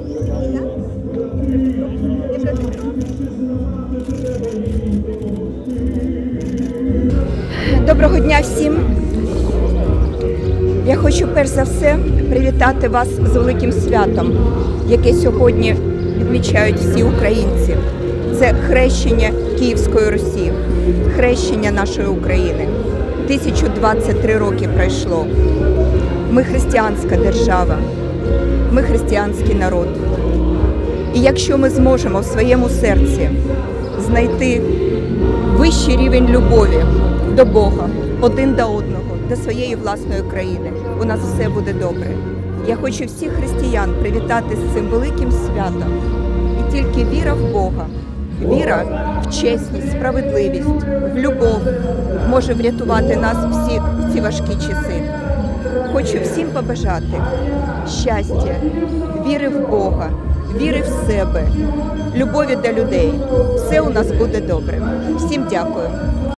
Доброго дня всім! Я хочу перш за все привітати вас з великим святом, яке сьогодні відмічають всі українці. Це хрещення Київської Русі, хрещення нашої України. 1023 роки пройшло. Ми християнська держава, ми християнський народ. І якщо ми зможемо в своєму серці знайти вищий рівень любові до Бога, один до одного, до своєї власної країни, у нас все буде добре. Я хочу всіх християн привітати з цим великим святом. І тільки віра в Бога, віра в чесність, справедливість, в любов може врятувати нас всі в ці важкі часи. Хочу всім побажати щастя, віри в Бога, віри в себе, любові до людей. Все у нас буде добре. Всім дякую.